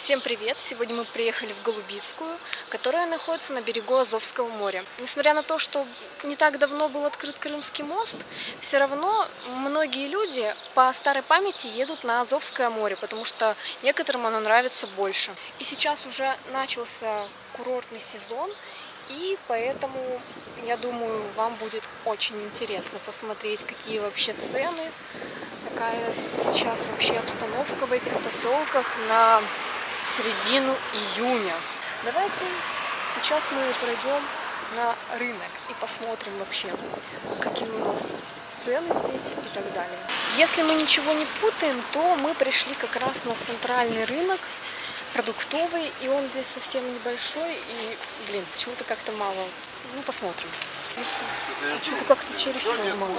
Всем привет! Сегодня мы приехали в Голубицкую, которая находится на берегу Азовского моря. Несмотря на то, что не так давно был открыт Крымский мост, все равно многие люди по старой памяти едут на Азовское море, потому что некоторым оно нравится больше. И сейчас уже начался курортный сезон, и поэтому, я думаю, вам будет очень интересно посмотреть, какие вообще цены, какая сейчас вообще обстановка в этих поселках на середину июня. Давайте сейчас мы пройдем на рынок и посмотрим вообще, какие у нас цены здесь и так далее. Если мы ничего не путаем, то мы пришли как раз на центральный рынок продуктовый, и он здесь совсем небольшой, и, блин, почему-то как-то мало. Ну, посмотрим. Что-то как-то чересчур мало.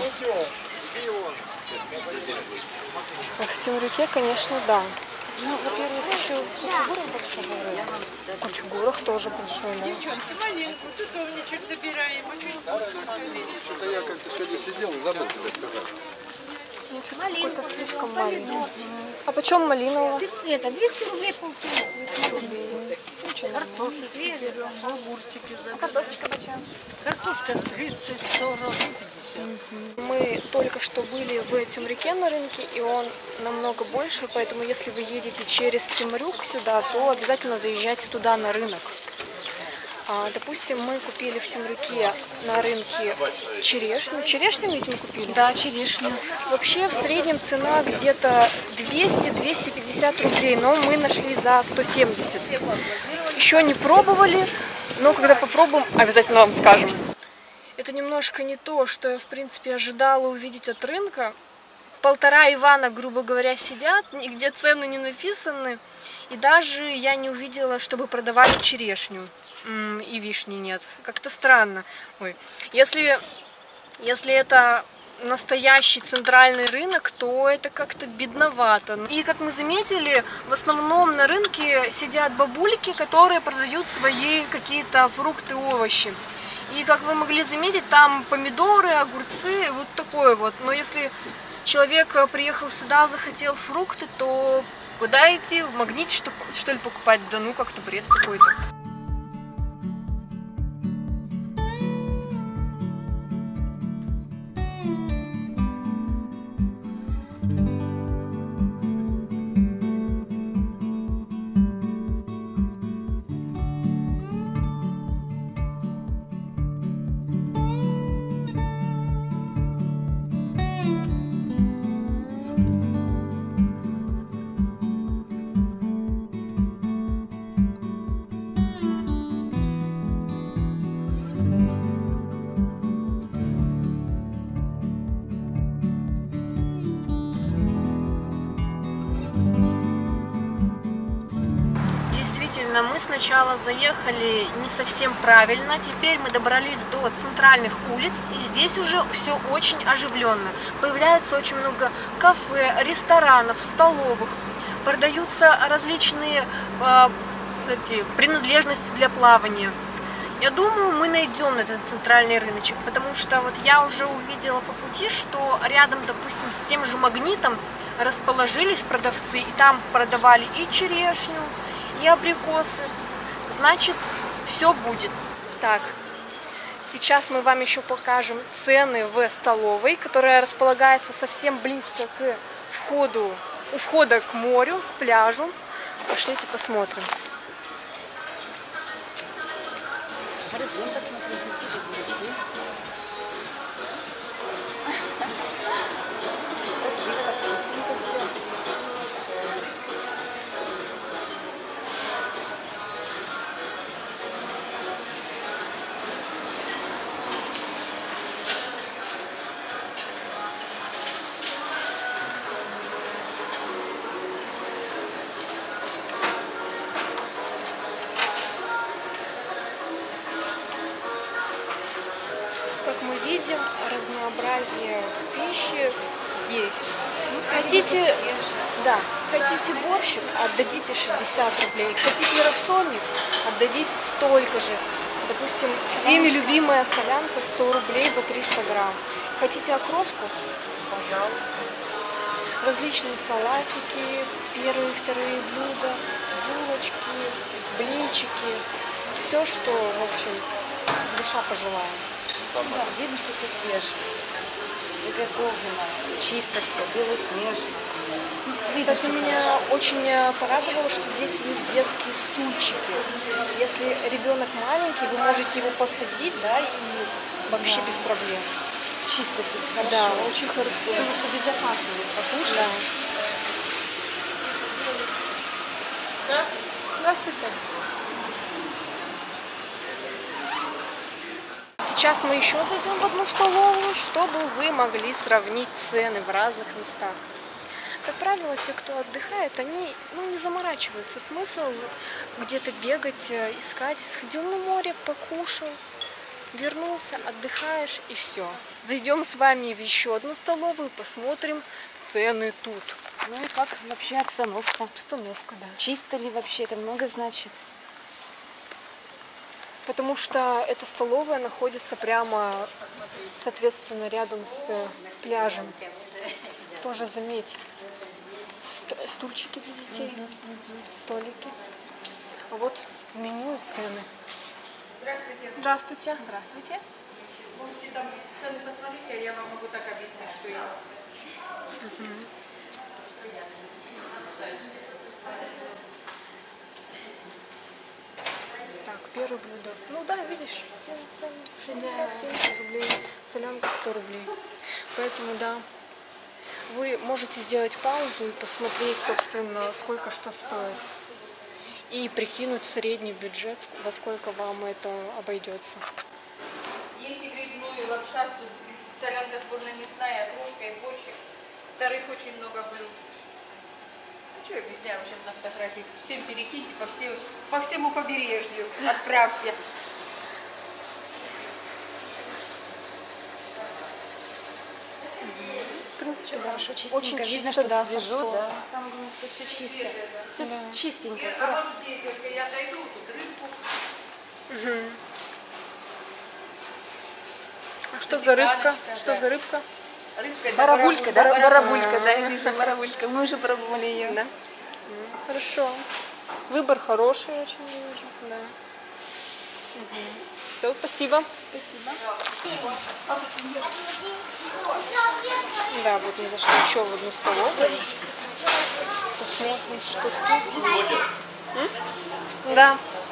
В Темрюке, конечно, да. Ну, во-первых, еще Кучугурах большой рынок. Кучугурах тоже большой, да. Девчонки, маленьку, тутовничек добираем, очень вкусно. Что-то я как-то сегодня сидел и забыл тебе сказать. Ну, что-то какой-то слишком маленький. А почем малина у вас? Это 200 рублей полкило. Картошечки берем, огурчики. А картошечка почем? Картошка 30, 40, 50. Мы только что были в Темрюке на рынке, и он намного больше, поэтому если вы едете через Темрюк сюда, то обязательно заезжайте туда на рынок. Допустим, мы купили в Темрюке на рынке черешню. Черешню ведь мы купили? Да, черешню. Вообще в среднем цена где-то 200-250 рублей, но мы нашли за 170. Еще не пробовали, но когда попробуем, обязательно вам скажем. Это немножко не то, что я в принципе ожидала увидеть от рынка. 1,5 Ивана, грубо говоря, сидят, нигде цены не написаны. И даже я не увидела, чтобы продавали черешню. И вишни нет. Как-то странно. Ой. Если это настоящий центральный рынок, то это как-то бедновато. И как мы заметили, в основном на рынке сидят бабульки, которые продают свои какие-то фрукты, овощи. И как вы могли заметить, там помидоры, огурцы, вот такое вот. Но если человек приехал сюда, захотел фрукты, то куда идти? В Магните что ли покупать? Да ну как-то бред какой-то. Мы сначала заехали не совсем правильно, теперь мы добрались до центральных улиц, и здесь уже все очень оживленно. Появляется очень много кафе, ресторанов, столовых, продаются различные принадлежности для плавания. Я думаю, мы найдем этот центральный рыночек, потому что вот я уже увидела по пути, что рядом, допустим, с тем же Магнитом расположились продавцы, и там продавали и черешню, и абрикосы. Значит, все будет. Так, сейчас мы вам еще покажем цены в столовой, которая располагается совсем близко к входу, у входа к морю, к пляжу. Пошлите посмотрим. Видим, разнообразие пищи есть. Хотите борщик, отдадите 60 рублей. Хотите рассольник, отдадите столько же. Допустим, всеми любимая солянка 100 рублей за 300 грамм. Хотите окрошку? Пожалуйста. различные салатики, первые и вторые блюда, булочки, блинчики. Все, что, в общем, душа пожелает. Да, видно, что все свежее. Приготовлено, чисто все, белоснежно. Кстати, меня очень порадовало, что здесь есть детские стульчики. Если ребенок маленький, вы можете его посадить, да, и вообще без проблем. Чисто все хорошо. Да, очень хорошо. Потому что безопасно вот покушать. Да. Здравствуйте. Сейчас мы еще зайдем в одну столовую, чтобы вы могли сравнить цены в разных местах. Как правило, те, кто отдыхает, они не заморачиваются. Смысл где-то бегать, искать. Сходил на море, покушал, вернулся, отдыхаешь и все. Зайдем с вами в еще одну столовую, посмотрим цены тут. Ну и как вообще обстановка? Обстановка, да. Чисто ли вообще? Это много значит? Потому что эта столовая находится прямо, соответственно, рядом с пляжем. Тоже заметь. Стульчики для детей, столики. А вот меню и цены. Здравствуйте. Здравствуйте. Здравствуйте. Можете там цены посмотреть, а я вам могу так объяснить, что есть. Так, первое блюдо. Ну да, видишь, цены 60-70 рублей, солянка 100 рублей. Поэтому да, вы можете сделать паузу и посмотреть, собственно, сколько что стоит. И прикинуть средний бюджет, во сколько вам это обойдется. Если грибную лапша, солянка сборная мясная, окрошка и борщик. Вторых очень много берут. Ну что я объясняю сейчас на фотографии? Всем перекиньте по всему побережью. Отправьте. В принципе, да. Хорошо, чистенько. Очень Видно, чисто, что да, свежо, хорошо. да. Там главное, что все чисто. Все чистенько. А вот здесь только я отойду, тут рыбку. А что за рыбка? Запеканочка, Что да. за рыбка? Рыбка, это Барабулька, да? барабулька. Барабулька, да, я вижу, барабулька. Мы уже пробовали ее. Да. Хорошо. Выбор хороший очень вижу. Да. Все, спасибо. Да, вот мы зашли еще в одну столовую. Посмотрим, что тут. Да.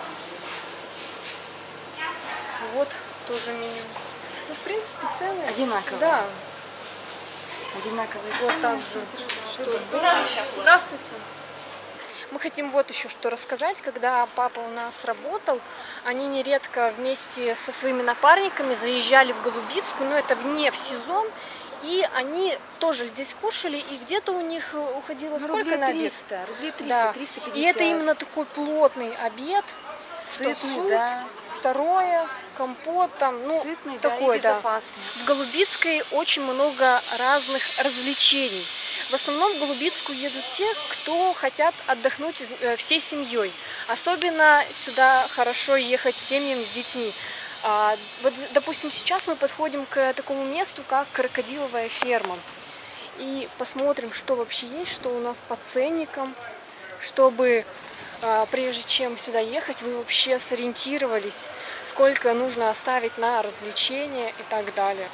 Вот тоже меню. Ну, в принципе, цены Одинаковые. Да. Одинаковые Вот цены. так же. Здравствуйте. Мы хотим вот еще что рассказать. Когда папа у нас работал, они нередко вместе со своими напарниками заезжали в Голубицкую, но это вне в сезон, и они тоже здесь кушали, и где-то у них уходило сколько Рублей на обед? 300, рублей 300, Да. 350. И это именно такой плотный обед, сытный, суп, да. второе, компот, там, ну, Сытный, да, такой, и безопасный. В Голубицкой очень много разных развлечений. В основном в Голубицкую едут те, кто хотят отдохнуть всей семьей. Особенно сюда хорошо ехать семьям с детьми. Вот, допустим, сейчас мы подходим к такому месту, как крокодиловая ферма. И посмотрим, что вообще есть, что у нас по ценникам, чтобы прежде чем сюда ехать, вы вообще сориентировались, сколько нужно оставить на развлечения и так далее.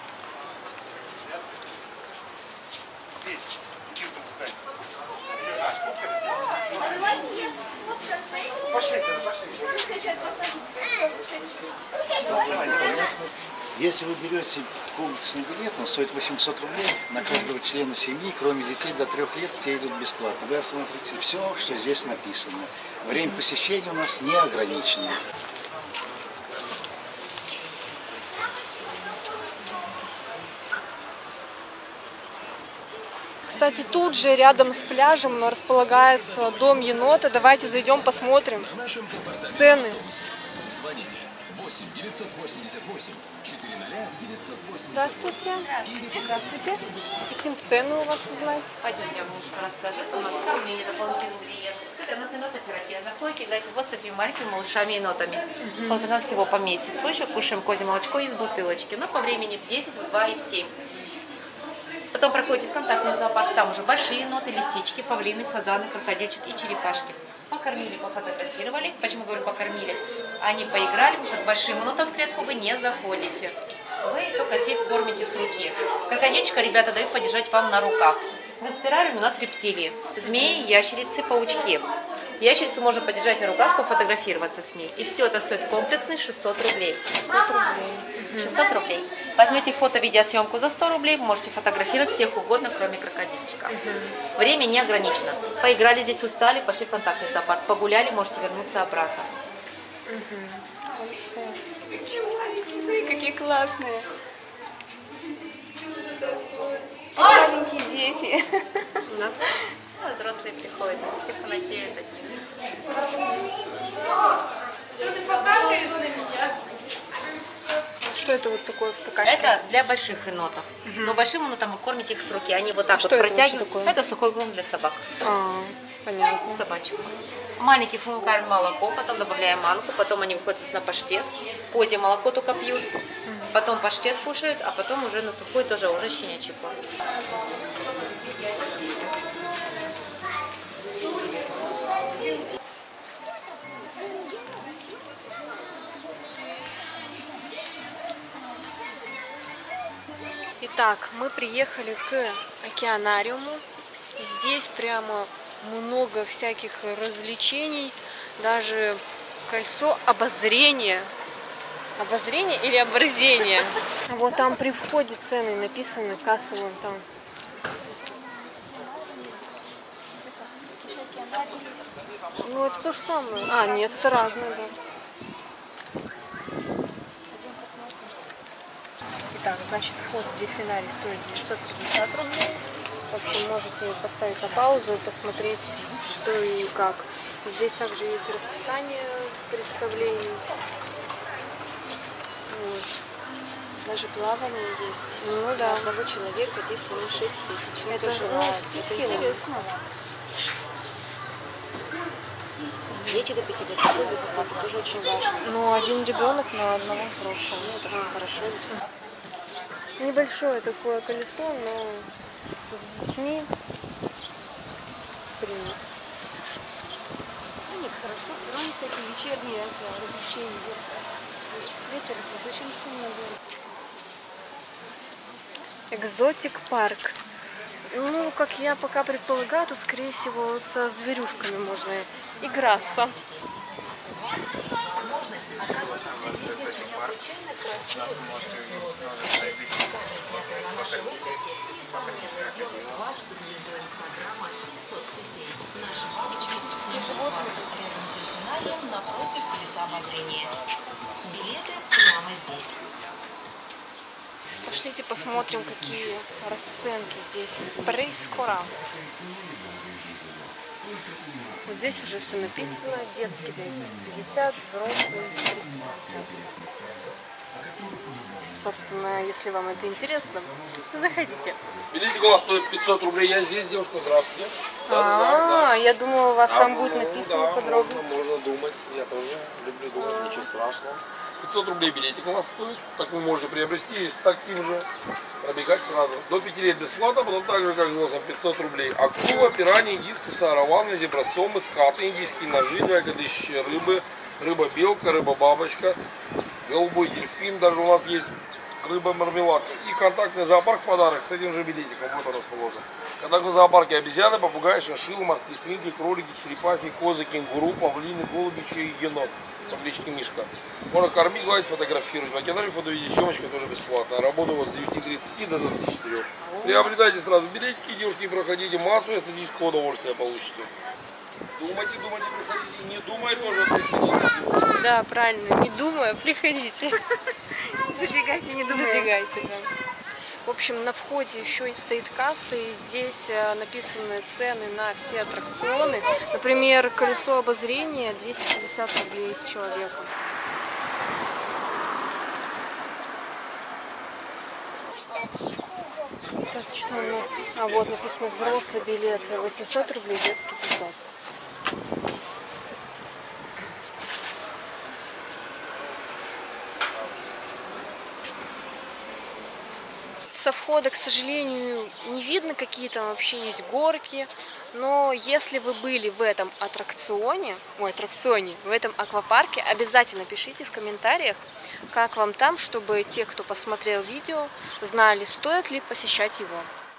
Если вы берете комплексный билет, он стоит 800 рублей на каждого члена семьи, кроме детей до 3 лет, те идут бесплатно. Вы осмотрите все, что здесь написано. Время посещения у нас не ограничено. Кстати, тут же рядом с пляжем располагается дом енота. Давайте зайдем, посмотрим цены. Звоните 8 988 400 980. Здравствуйте. Здравствуйте. Какие цены у вас узнать? Пойдемте, я вам лучше расскажу. Это у нас кормление, дополнительный ингредиент. Это у нас енотерапия. Заходите, играете вот с этими маленькими малышами енотами. Вот у нас всего по месяцу. Еще кушаем козье молочко из бутылочки. Но по времени в 10, в 2 и в 7. Потом проходите в контактный зоопарк, там уже большие еноты, лисички, павлины, фазаны, крокодильчик и черепашки. Покормили, пофотографировали. Почему говорю покормили? Они поиграли, потому что к большим енотам в клетку вы не заходите. Вы только сеть кормите с руки. Крокодильчика ребята дают подержать вам на руках. В террариуме у нас рептилии. Змеи, ящерицы, паучки. Ящерицу можно подержать на руках, пофотографироваться с ней. И все это стоит комплексный 600 рублей. 600 рублей. Возьмете фото-видеосъемку за 100 рублей, можете фотографировать всех угодно, кроме крокодильчика. Время не ограничено. Поиграли здесь, устали, пошли в контактный зоопарк. Погуляли, можете вернуться обратно. Какие классные. Маленькие дети. Ну, взрослые приходят, все фанатеют от них. Что ты покакаешь на меня? Что это вот такое в стаканчике? Это для больших енотов. Но большим енотам вы кормите их с руки. Они вот так Что вот это протягивают. вообще такое? Это сухой корм для собак. Понятно. Собачек. Маленьких вымыкаем молоко, потом добавляем манку, потом они выходят на паштет. Козье молоко только пьют. Потом паштет кушают, а потом уже на сухой тоже уже щенячий корм. Итак, мы приехали к океанариуму. Здесь прямо много всяких развлечений, даже кольцо обозрения. Обозрение или оборзение? Вот там при входе цены написаны, касса вон там. Ну это то же самое. А, нет, это разное, да. Итак, значит, вход в дельфинарий стоит 950 рублей. В общем, можете поставить на паузу и посмотреть, что и как. Здесь также есть расписание представлений. Вот. Даже плавание есть. Ну да. Одного человека здесь 6 тысяч. Это желает. Это интересно. Дети до 5 лет все бесплатно, тоже очень важно. Ну, один ребенок на одного взрослого. Ну, это хорошо. Небольшое такое колесо, но с детьми принято. Нет, хорошо, но они всякие вечерние развлечения. Вечер, очень шумно было. Экзотик парк. Ну, как я пока предполагаю, то, скорее всего, со зверюшками можно играться. Напротив колеса обозрения. Билеты прямо здесь. Пошлите посмотрим, какие расценки здесь. Прейскора. Вот здесь уже все написано. Детский 250, взрослый 350. Собственно, если вам это интересно, заходите. Билетик у вас стоит 500 рублей. Я здесь, девушка, здравствуйте. Я думала, у вас там будет написано подробно. Можно думать. Я тоже люблю думать, ничего страшного. 500 рублей билетик у вас стоит. Так вы можете приобрести и с таким же пробегать сразу. До 5 лет бесплатно, потом так же, как взрослым, 500 рублей. Акула, пираньи, дискусы, араваны, зебросомы, скаты, индийские ножи, ягодища рыбы, рыба-белка, рыба-бабочка, голубой дельфин. Даже у нас есть рыба-мармеладка. И контактный зоопарк в подарок с этим же билетиком. Вот он расположен. В контактном зоопарке обезьяны, попугаи, шиншиллы, морские свинки, кролики, черепахи, козы, кенгуру, павлины, голуби и енот по кличке Мишка. Можно кормить, гладить, фотографировать. В океанариуме фото-видеосъемочка тоже бесплатная. Работа вот с 9:30 до 24. Приобретайте сразу билетики, девушки, проходите массу эстетического удовольствия получите. Думайте, думайте, приходите. Не думай тоже, приходите. Да, правильно. Не думая, приходите. Забегайте, не думая. Забегайте, да. В общем, на входе еще и стоит касса, и здесь написаны цены на все аттракционы. Например, колесо обозрения 250 рублей с человека. Так, что у нас? А вот написано взрослый билет 800 рублей, детский 500. со входа, к сожалению, не видно, какие там вообще есть горки. Но если вы были в этом в этом аквапарке, обязательно пишите в комментариях, как вам там, чтобы те, кто посмотрел видео, знали, стоит ли посещать его.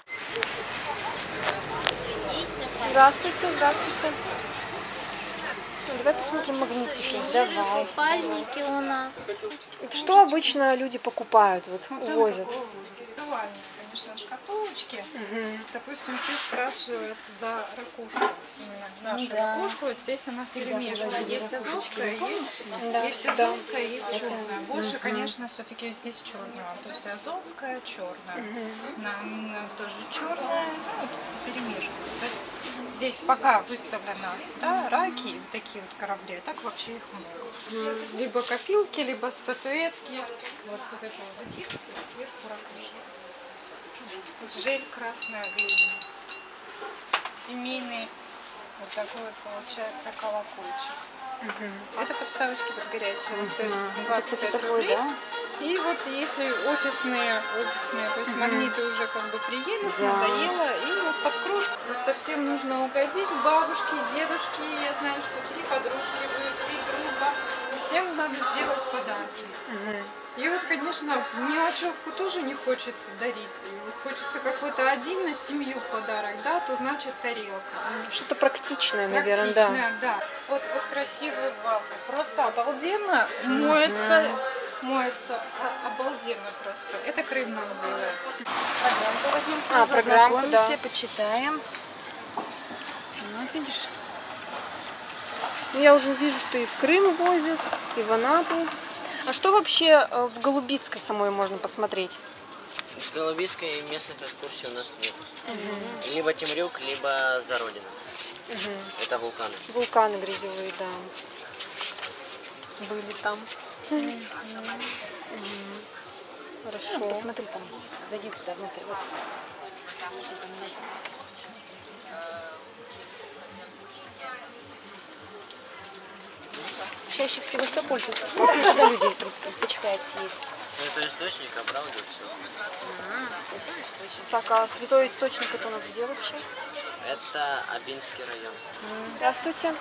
Здравствуйте, здравствуйте. Ну, давай посмотрим магнитики. Давай. Купальники у нас. Что обычно люди покупают, вот увозят? Конечно, шкатулочки. Допустим, все спрашивают за ракушку. Именно нашу ракушку. Здесь она перемешана. Есть азовская, есть азовская, есть черная. Больше, конечно, все-таки здесь черная. То есть азовская, черная. Тоже черная, вот перемешана. То есть здесь пока выставлено, да, раки, такие вот корабли, так вообще их много. Либо копилки, либо статуэтки. Вот это вот гипс, сверху ракушка. Жель красная глина. Семейный вот такой вот получается колокольчик. Это подставочки под горячие. Стоит 25 рублей. Да? И вот если офисные, то есть магниты уже как бы приелись, надоело, и вот под кружку. Просто всем нужно угодить, бабушке, дедушке, я знаю, что 3 подружки будет, 3 друга. Всем надо сделать подарки. И вот, конечно, мелочевку тоже не хочется дарить. Хочется какой-то один на семью подарок, да, то значит тарелка. Что-то практичное, наверное, да. Вот красивые вазы. Просто обалденно. Моется обалденно просто. Это Крым нам делает. Программку возьмем сразу, программку, да. почитаем. Вот видишь. Я уже вижу, что и в Крым возят, и в Анапу. А что вообще в Голубицкой самой можно посмотреть? В Голубицкой местных экскурсий у нас нет. Либо Темрюк, либо Зародина. Это вулканы. Вулканы грязевые, да. Были там. Хорошо. Ну, посмотри там, зайди туда внутрь. Вот. Чаще всего что пользуются? Что люди предпочитают съесть? Святой источник, Абрау, все. Так, а святой источник это у нас где вообще? Это Абинский район. Здравствуйте.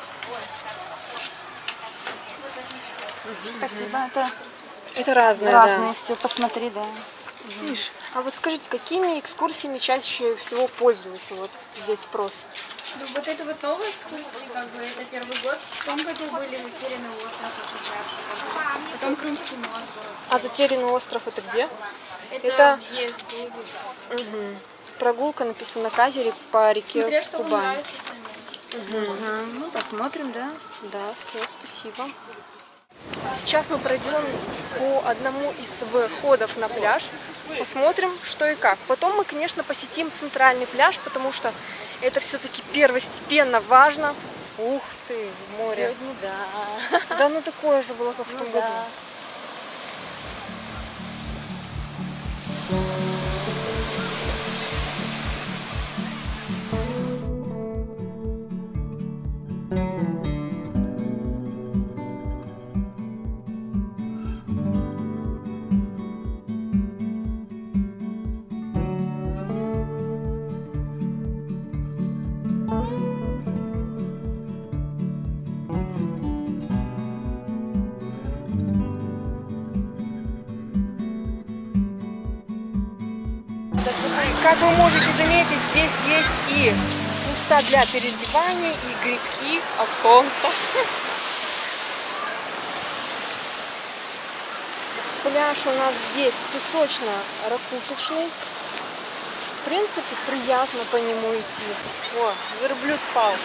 Спасибо. Это разные, да. Все, посмотри, да. Видишь? А вот скажите, какими экскурсиями чаще всего пользуются? Вот здесь спрос. Ну, вот это вот новая экскурсия, как бы, это первый год. В том году были Затерянный остров очень часто. Потом Крымский мост был. А Затерянный остров это где? Это есть в Голубицкой. Прогулка написана на катере по реке Смотря, что вам Кубань. нравится сами. Ну, посмотрим, да? Да, все, спасибо. Сейчас мы пройдем по одному из входов на пляж, посмотрим, что и как. Потом мы, конечно, посетим центральный пляж, потому что это все-таки первостепенно важно. Ух ты, море. Сегодня, да. Да, ну такое же было, как в том году. Как вы можете заметить, здесь есть и места для переодевания, и грибки от солнца. Пляж у нас здесь песочно-ракушечный. В принципе, приятно по нему идти. О, верблюд пал.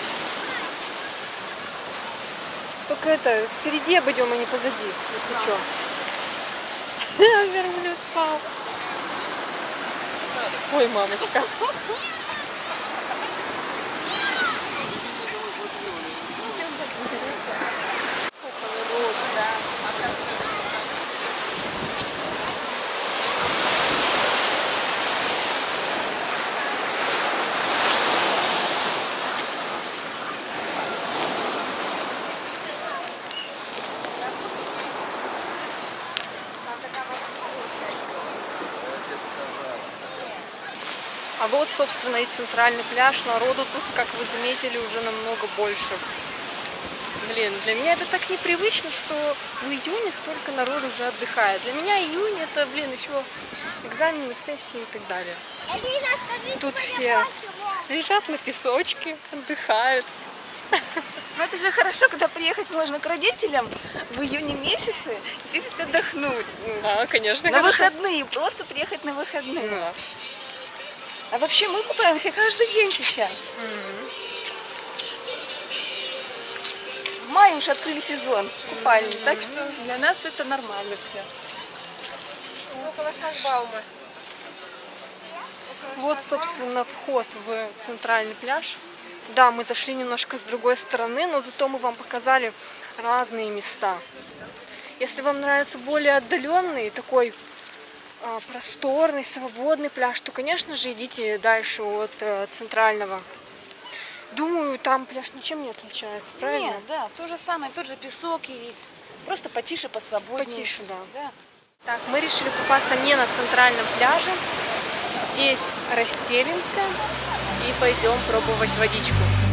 Только это, впереди обойдем, а не позади, если что. Верблюд пал. Ой, мамочка. А вот, собственно, и центральный пляж. Народу тут, как вы заметили, уже намного больше. Блин, для меня это так непривычно, что в июне столько народу уже отдыхает. Для меня июнь это, блин, еще экзамены, сессии и так далее. Тут все лежат на песочке, отдыхают. Ну это же хорошо, когда приехать можно к родителям в июне месяце и здесь отдохнуть. Да, конечно, на хорошо. Выходные, просто приехать на выходные. Да. А вообще мы купаемся каждый день сейчас. В мае уже открыли сезон купальни, так что для нас это нормально все. Около шлагбаума. Вот, собственно, вход в центральный пляж. Да, мы зашли немножко с другой стороны, но зато мы вам показали разные места. Если вам нравится более отдаленный, такой просторный, свободный пляж, то, конечно же, идите дальше от центрального. Думаю, там пляж ничем не отличается, правильно? Нет, да, то же самое, тот же песок и просто потише, посвободнее. Потише, да. Так, мы решили купаться не на центральном пляже. Здесь расстелимся и пойдем пробовать водичку.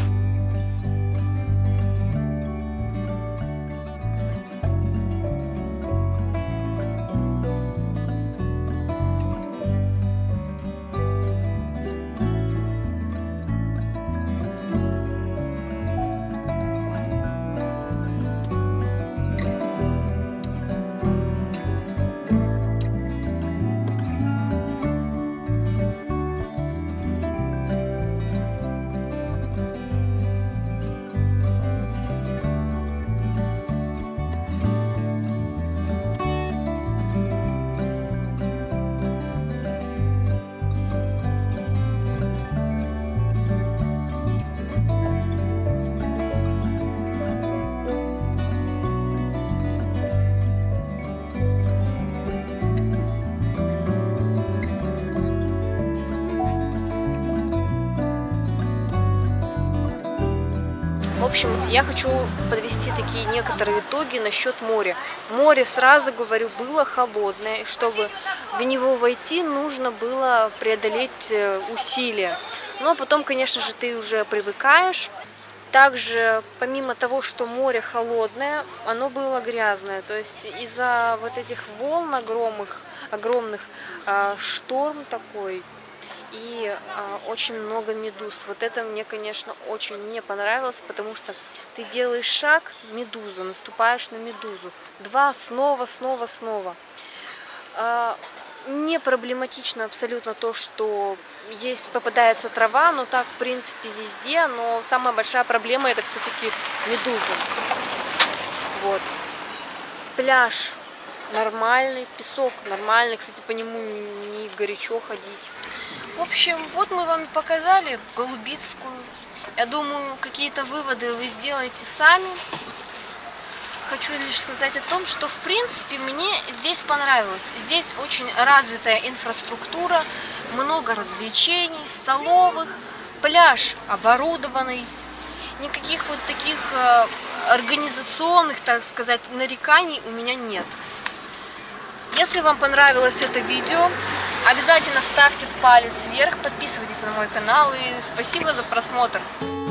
В общем, я хочу подвести такие некоторые итоги насчет моря. Море, сразу говорю, было холодное, и чтобы в него войти, нужно было преодолеть усилия. Но потом, конечно же, ты уже привыкаешь. Также, помимо того, что море холодное, оно было грязное. То есть из-за вот этих волн огромных шторм такой. И очень много медуз. Вот это мне, конечно, очень не понравилось, потому что ты делаешь шаг, медуза, наступаешь на медузу. Два, снова. Не проблематично абсолютно то, что попадается трава, но так, в принципе, везде. Но самая большая проблема — это все-таки медузы. Вот. Пляж нормальный, песок нормальный. Кстати, по нему не горячо ходить. В общем, вот мы вам показали Голубицкую. Я думаю, какие-то выводы вы сделаете сами. Хочу лишь сказать о том, что, в принципе, мне здесь понравилось. Здесь очень развитая инфраструктура, много развлечений, столовых, пляж оборудованный. Никаких вот таких организационных, так сказать, нареканий у меня нет. Если вам понравилось это видео, обязательно ставьте палец вверх, подписывайтесь на мой канал и спасибо за просмотр.